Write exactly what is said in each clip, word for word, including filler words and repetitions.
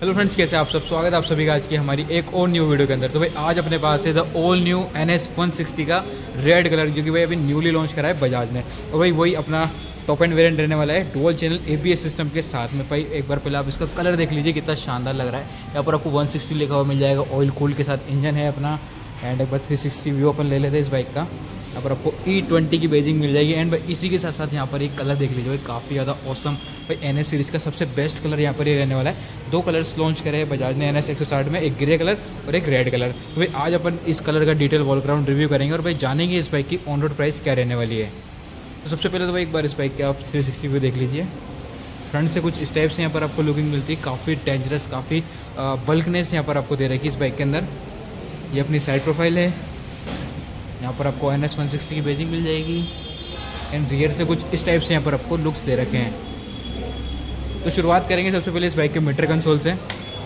Hello friends, कैसे आप सब। स्वागत है आप सभी का आज की हमारी एक और न्यू वीडियो के अंदर। तो भाई आज अपने पास है the all new NS S one सिक्सटी का रेड कलर, जो कि भाई अभी न्यूली लॉन्च करा है बजाज ने। और भाई वही अपना टॉप एंड वेरिएंट रहने वाला है dual channel A B S system के साथ में। भाई एक बार पहले आप इसका कलर देख लीजिए, कितना शानदार लग रहा है। यहाँ पर आपको वन सिक्सटी लिखा हुआ मिल जाएगा, ऑयल कूल के साथ इंजन है अपना। एंड एक बार थ्री सिक्सटी व्यू अपन ले लेते हैं इस बाइक का। यहाँ पर आपको ई ट्वेंटी की बेजिंग मिल जाएगी। एंड भाई इसी के साथ साथ यहाँ पर एक कलर देख लीजिए, भाई काफ़ी ज़्यादा औसम। भाई एन एस सीरीज़ का सबसे बेस्ट कलर यहाँ पर ये रहने वाला है। दो कलर्स लॉन्च करे हैं बजाज ने एन एस एक सौ साठ में, एक ग्रे कलर और एक रेड कलर। तो भाई आज अपन इस कलर का डिटेल वॉलग्राउंड रिव्यू करेंगे और भाई जानेंगे इस बाइक की ऑन रोड प्राइस क्या रहने वाली है। तो सबसे पहले तो भाई एक बार इस बाइक के आप थ्री सिक्सटी व्यू देख लीजिए। फ्रंट से कुछ इस टाइप से यहाँ पर आपको लुकिंग मिलती है, काफ़ी डेंजरस, काफ़ी बल्कनेस यहाँ पर आपको दे रखी है इस बाइक के अंदर। ये अपनी साइड प्रोफाइल है। यहाँ पर आपको एन एस वन सिक्सटी की बेजिंग मिल जाएगी। एंड रियर से कुछ इस टाइप से यहाँ पर आपको लुक्स दे रखे हैं। तो शुरुआत करेंगे सबसे पहले इस बाइक के मीटर कंसोल से।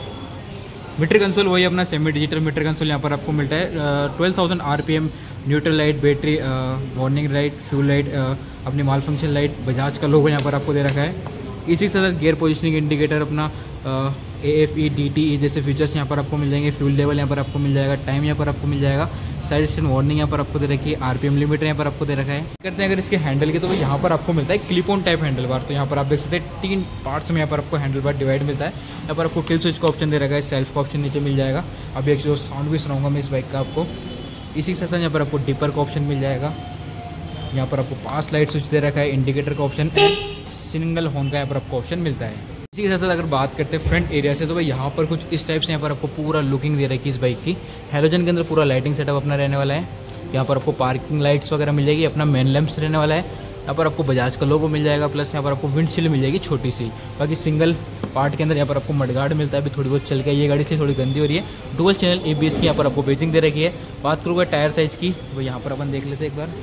मीटर कंसोल वही अपना सेमी डिजिटल मीटर कंसोल यहाँ पर आपको मिलता है। Twelve thousand R P M, neutral light, battery, warning light, fuel light, अपनी माल फंक्शन लाइट, बजाज का लोगो यहाँ पर आपको दे रखा है। इसी के साथ गियर पोजिशनिंग इंडिकेटर, अपना A F E D T E जैसे फीचर्स यहाँ पर आपको मिल जाएंगे। फ्यूल लेवल यहाँ पर आपको मिल जाएगा, टाइम यहाँ पर आपको मिल जाएगा, साइड स्टैंड वार्निंग यहाँ पर आपको दे रखी है, आरपीएम लिमिटर यहाँ पर आपको दे रखा है। करते हैं अगर इसके हैंडल की, तो यहाँ पर आपको मिलता है clip on type handle bar. तो यहाँ पर आप देख सकते हैं तीन पार्ट्स में यहाँ पर आपको हैंडल बार डिवाइड मिलता है। यहाँ पर आपको किल स्विच का ऑप्शन दे रखा है, सेल्फ का ऑप्शन नीचे मिल जाएगा। अभी एक जो साउंड भी सुनाऊंगा मैं इस बाइक का आपको। इसी के साथ यहाँ पर आपको डिपर का ऑप्शन मिल जाएगा। यहाँ पर आपको पास लाइट स्विच दे रखा है, इंडिकेटर का ऑप्शन, सिंगल हॉर्न का यहाँ पर आपको ऑप्शन मिलता है। इसी के साथ साथ अगर बात करते हैं फ्रंट एरिया से, तो भाई यहाँ पर कुछ इस टाइप से यहाँ पर आपको पूरा लुकिंग दे रखी है इस बाइक की। हेलोजन के अंदर पूरा लाइटिंग सेटअप अपना रहने वाला है। यहाँ पर आपको पार्किंग लाइट्स वगैरह मिल जाएगी, अपना मेन लैंप्स रहने वाला है। यहाँ पर आपको बजाज का लोगो मिल जाएगा, प्लस यहाँ पर आपको विंडशील्ड मिल जाएगी छोटी सी। बाकी सिंगल पार्ट के अंदर यहाँ पर आपको मडगार्ड मिलता है। अभी थोड़ी बहुत चल के ये गाड़ी से थोड़ी गंदी हो रही है। Dual channel A B S की यहाँ पर आपको बेजिंग दे रखी है। बात करूँगा टायर साइज़ की, वो यहाँ पर अपन देख लेते हैं एक बार।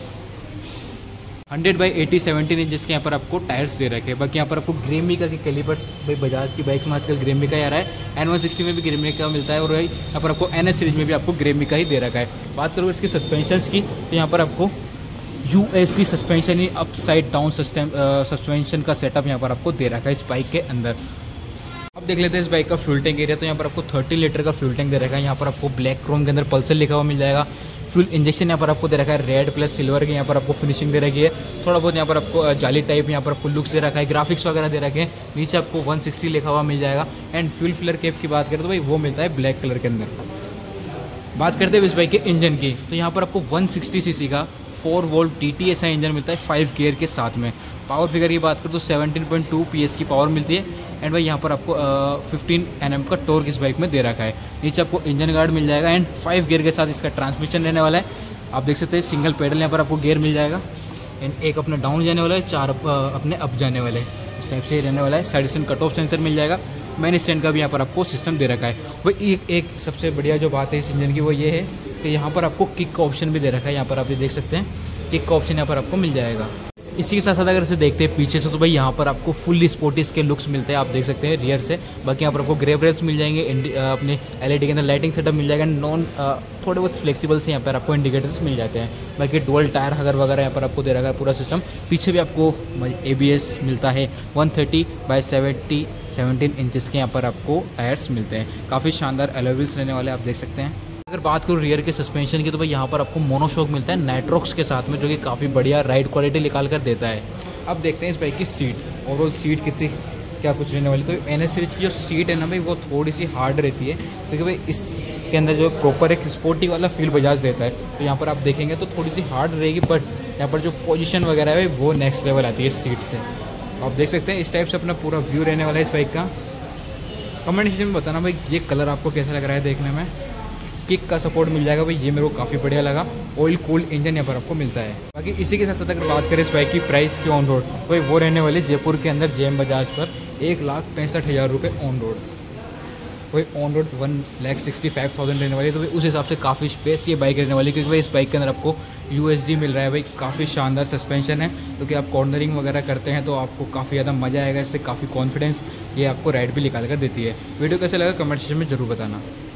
Hundred by eighty seventeen inch के यहाँ पर आपको टायर्स दे रखे हैं। बाकी यहाँ पर आपको ग्रेमिका के कैलिपर्स, भाई बजाज की बाइक्स में आजकल ग्रेमिका ही आ रहा है। एन वन सिक्सटी में भी ग्रेमिका मिलता है और भाई यहाँ पर आपको एन एस सीरीज में भी आपको ग्रेमिका ही दे रखा है। बात करूँ इसकी सस्पेंशन की, तो यहाँ पर आपको यू एस डी सस्पेंशन ही अप साइड डाउन सस्पेंशन का सेटअप यहाँ पर आपको दे रखा है इस बाइक के अंदर। अब देख लेते हैं इस बाइक का फ्यूल टैंक एरिया। तो यहाँ पर आपको थर्टी लीटर का फ्यूल टैंक दे रखा है। यहाँ पर आपको ब्लैक क्रोम के अंदर पल्सर लिखा हुआ मिल जाएगा। फ्यूल इंजेक्शन यहाँ पर आपको दे रखा है रेड प्लस सिल्वर की यहाँ पर आपको फिनिशिंग दे रखी है। थोड़ा बहुत यहाँ पर आपको जाली टाइप यहाँ पर आपको लुक्स दे रखा है, ग्राफिक्स वगैरह दे रखे हैं। नीचे आपको वन सिक्सटी लिखा हुआ मिल जाएगा। एंड फ्यूल फिलर कैप की बात करें तो भाई वो मिलता है ब्लैक कलर के अंदर। बात करते हैं इस बाइक के इंजन की, तो यहाँ पर आपको वन सिक्सटी सीसी का four valve T T S I engine मिलता है फाइव गियर के साथ में। पावर फिगर की बात करें तो सेवनटीन पॉइंट टू पी एस की पावर मिलती है। एंड भाई यहाँ पर आपको फिफ्टीन एन एम का टॉर्क इस बाइक में दे रखा है। नीचे आपको इंजन गार्ड मिल जाएगा। एंड फाइव गियर के साथ इसका ट्रांसमिशन रहने वाला है। आप देख सकते हैं सिंगल पेडल यहाँ पर आपको गियर मिल जाएगा। एंड एक अपना डाउन जाने वाला है, चार अपने अप जाने वाले, इस टाइप से ही रहने वाला है। Side stand cut off sensor मिल जाएगा। मेन स्टैंड का भी यहाँ पर आपको सिस्टम दे रखा है। वही एक, एक सबसे बढ़िया जो बात है इस इंजन की वो ये है कि यहाँ पर आपको किक का ऑप्शन भी दे रखा है। यहाँ पर आप ये देख सकते हैं किक का ऑप्शन यहाँ पर आपको मिल जाएगा। इसी के साथ साथ अगर इसे देखते हैं पीछे से, तो भाई यहाँ पर आपको फुल स्पोर्टिस के लुक्स मिलते हैं, आप देख सकते हैं रियर से। बाकी यहाँ पर आपको ग्रे ब्रेक्स मिल जाएंगे, अपने एल ई डी के अंदर लाइटिंग सेटअप मिल जाएगा। नॉन थोड़े बहुत फ्लेक्सिबल से यहाँ पर आपको इंडिकेटर्स मिल जाते हैं। बाकी डुअल टायर हगर वगैरह यहाँ पर आपको दे रखा है पूरा सिस्टम। पीछे भी आपको ए बी एस मिलता है। One thirty by seventy seventeen inches के यहाँ पर आपको टायर्स मिलते हैं। काफ़ी शानदार अलॉय व्हील्स रहने वाले आप देख सकते हैं। अगर बात करूँ रियर के सस्पेंशन की, तो भाई यहाँ पर आपको मोनोशॉक मिलता है नाइट्रॉक्स के साथ में, जो कि काफ़ी बढ़िया राइड क्वालिटी निकाल कर देता है। अब देखते हैं इस बाइक की सीट, ओवरऑल सीट कितनी क्या कुछ रहने वाली। तो एन एस सीरीज की जो सीट है ना भाई, वो थोड़ी सी हार्ड रहती है, क्योंकि भाई इसके अंदर जो प्रॉपर एक स्पोर्टी वाला फील बजाज देता है। तो यहाँ पर आप देखेंगे तो थोड़ी सी हार्ड रहेगी, बट यहाँ पर जो पोजीशन वगैरह है वो नेक्स्ट लेवल आती है इस सीट से। आप देख सकते हैं इस टाइप से अपना पूरा व्यू रहने वाला है इस बाइक का। कमेंट सेक्शन में बताना भाई ये कलर आपको कैसा लग रहा है देखने में। किक का सपोर्ट मिल जाएगा भाई, ये मेरे को काफ़ी बढ़िया लगा। ऑयल कूल्ड इंजन यहाँ पर आपको मिलता है। बाकी इसी के साथ साथ अगर बात करें इस बाइक की प्राइस की ऑन रोड, भाई वो रहने वाली जयपुर के अंदर जे एम बजाज पर एक लाख पैंसठ हज़ार रुपये ऑन रोड। वही on road one lakh sixty five thousand रहने वाली। तो भाई उस हिसाब से काफ़ी स्पेस ये बाइक रहने वाली, क्योंकि भाई इस बाइक के अंदर आपको यू एस डी मिल रहा है। भाई काफ़ी शानदार सस्पेंशन है, क्योंकि आप कॉर्नरिंग वगैरह करते हैं तो आपको काफ़ी ज़्यादा मज़ा आएगा। इससे काफ़ी कॉन्फिडेंस ये आपको राइड भी निकाल कर देती है। वीडियो कैसे लगा कमेंट सेक्शन में ज़रूर बताना।